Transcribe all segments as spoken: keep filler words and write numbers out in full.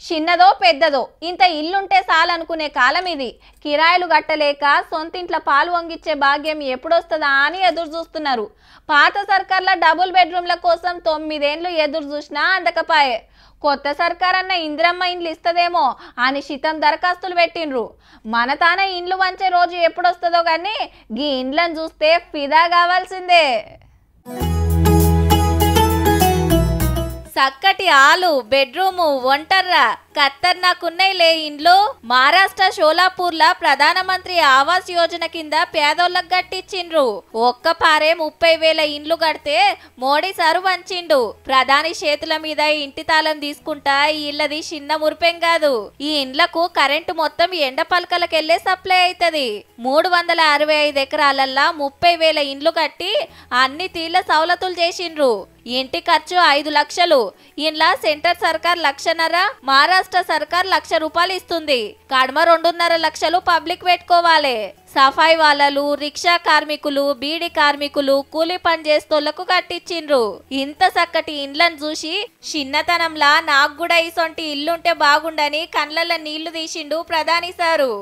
చిన్నదో పెద్దదో ఇంత ఇల్లుంటే చాలనుకునే కాలం ఇది. కిరాయిలు గట్టలేక సొంతింట్ల పాలు వంగిచ్చే భాగ్యం ఎప్పుడొస్తుందా అని ఎదురు చూస్తున్నారు. పాత సర్కార్ల డబుల్ బెడ్రూమ్ల కోసం తొమ్మిదేండ్లు ఎదురు చూసినా అందకపాయే. కొత్త సర్కార్ అన్న ఇందిరమ్మ ఇండ్లు ఇస్తదేమో అని శితం దరఖాస్తులు పెట్టిండ్రు. మన తాన ఇండ్లు వంచే రోజు ఎప్పుడొస్తుందో కానీ గీ ఇండ్లను చూస్తే ఫిదా కావాల్సిందే. చక్కటి ఆలు బెడ్రూము వంటర్ర ఖతర్నాకున్నాయిలే ఇండ్లు. మహారాష్ట్ర షోలాపూర్ల ప్రధానమంత్రి ఆవాస్ యోజన కింద పేదోళ్ళకు గట్టిచ్చిండ్రు. ఒక్క పారే ముప్పై వేల ఇండ్లు కడితే మోడీ సారు వంచిండు. ప్రధాని చేతుల మీద ఇంటి తాళం తీసుకుంటా ఈ ఇళ్ళది చిన్న మురిపెం కాదు. ఈ ఇండ్లకు కరెంటు మొత్తం ఎండ పలకలకెళ్లే సప్లై అవుతుంది. మూడు వందల అరవై ఐదు ఎకరాలల్లా ముప్పై వేల ఇండ్లు కట్టి అన్ని తీళ్ల సౌలతులు చేసిండ్రు. ఇంటి ఖర్చు ఐదు లక్షలు. ఇండ్ల సెంటర్ సర్కార్ లక్షన్నర, మహారాష్ట్ర సర్కార్ లక్ష రూపాయలు ఇస్తుంది. కడమ రెండున్నర లక్షలు పబ్లిక్ పెట్టుకోవాలి. సఫాయి వాళ్ళలు, రిక్షా కార్మికులు, బీడి కార్మికులు, కూలి పని చేస్తోళ్లకు కట్టించిండ్రు. ఇంత చక్కటి ఇండ్లను చూసి చిన్నతనంలా నాకు కూడా ఇసొంటి ఇల్లుంటే బాగుండని కండ్లల్ల నీళ్లు తీసిండు ప్రధాని సారు.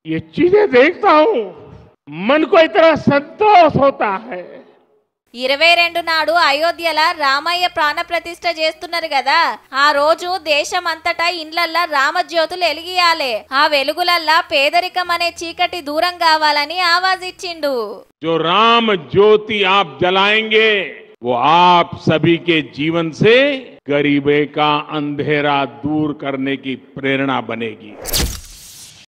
ఇరవై రెండు నాడు అయోధ్యల రామయ్య ప్రాణ ప్రతిష్ఠ చేస్తున్నారు కదా. ఆ రోజు దేశం అంతటా ఇండ్లల్లా రామజ్యోతులు ఎలిగియాలే. ఆ వెలుగులల్లా పేదరికం అనే చీకటి దూరం కావాలని ఆవాజ్ ఇచ్చిండు. जो राम ज्योति आप जलाएंगे वो आप सभी के जीवन से गरीबी का अंधेरा दूर करने की प्रेरणा बनेगी.